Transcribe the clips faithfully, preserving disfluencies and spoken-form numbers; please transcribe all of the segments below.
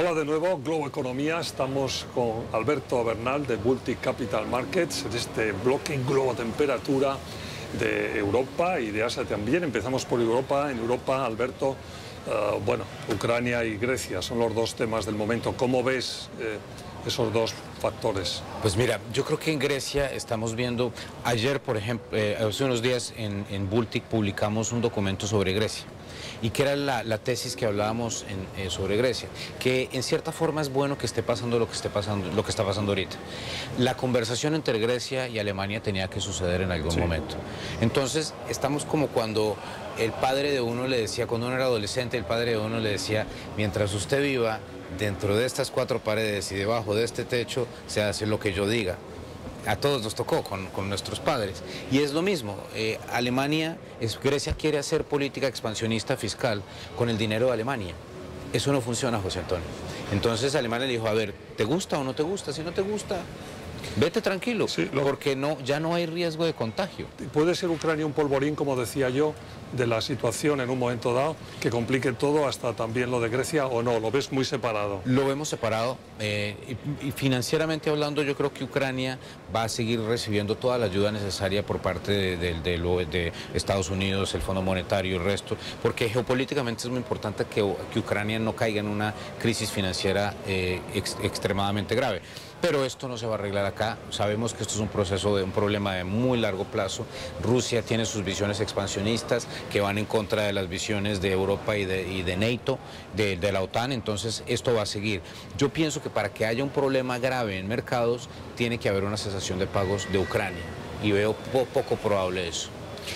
Hola de nuevo, Globo Economía. Estamos con Alberto Bernal de Baltic Capital Markets, en este bloque en globo temperatura de Europa y de Asia también. Empezamos por Europa. En Europa, Alberto, uh, bueno, Ucrania y Grecia son los dos temas del momento. ¿Cómo ves eh, esos dos factores? Pues mira, yo creo que en Grecia estamos viendo, ayer por ejemplo, eh, hace unos días en, en Baltic publicamos un documento sobre Grecia. Y que era la, la tesis que hablábamos en, eh, sobre Grecia, que en cierta forma es bueno que esté pasando lo que esté pasando, lo que está pasando ahorita. La conversación entre Grecia y Alemania tenía que suceder en algún sí. momento. Entonces, estamos como cuando el padre de uno le decía, cuando uno era adolescente, el padre de uno le decía, mientras usted viva dentro de estas cuatro paredes y debajo de este techo, se hace lo que yo diga. A todos nos tocó con, con nuestros padres. Y es lo mismo, eh, Alemania, es, Grecia quiere hacer política expansionista fiscal con el dinero de Alemania. Eso no funciona, José Antonio. Entonces Alemania le dijo, a ver, ¿te gusta o no te gusta? Si no te gusta, vete tranquilo, sí, lo... porque no, ya no hay riesgo de contagio. Puede ser Ucrania un polvorín, como decía yo, de la situación en un momento dado, que complique todo, hasta también lo de Grecia, ¿o no? ¿Lo ves muy separado? Lo vemos separado, eh, y, y financieramente hablando, yo creo que Ucrania va a seguir recibiendo toda la ayuda necesaria por parte de, de, de, de, de Estados Unidos, el Fondo Monetario y el resto, porque geopolíticamente es muy importante que, que Ucrania no caiga en una crisis financiera eh, ex, extremadamente grave. Pero esto no se va a arreglar acá. Sabemos que esto es un proceso de un problema de muy largo plazo. Rusia tiene sus visiones expansionistas que van en contra de las visiones de Europa y de, y de NATO, de, de la OTAN, entonces esto va a seguir. Yo pienso que para que haya un problema grave en mercados, tiene que haber una cesación de pagos de Ucrania, y veo po poco probable eso.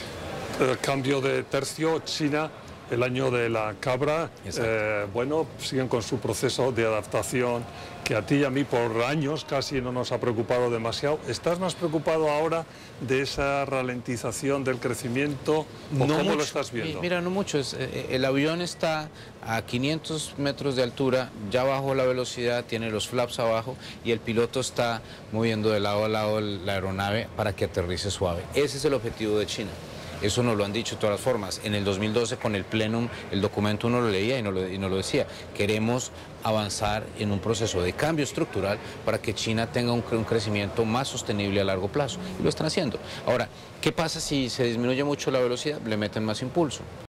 El cambio de tercio, China, el año de la cabra, eh, bueno, siguen con su proceso de adaptación, que a ti y a mí por años casi no nos ha preocupado demasiado. ¿Estás más preocupado ahora de esa ralentización del crecimiento o no cómo mucho, lo estás viendo? Mira, no mucho. Es, eh, el avión está a quinientos metros de altura, ya bajó la velocidad, tiene los flaps abajo y el piloto está moviendo de lado a lado la aeronave para que aterrice suave. Ese es el objetivo de China. Eso nos lo han dicho de todas las formas. En el dos mil doce con el Plenum, el documento uno lo leía y nos lo, y nos lo decía. Queremos avanzar en un proceso de cambio estructural para que China tenga un, un crecimiento más sostenible a largo plazo. Y lo están haciendo. Ahora, ¿qué pasa si se disminuye mucho la velocidad? Le meten más impulso.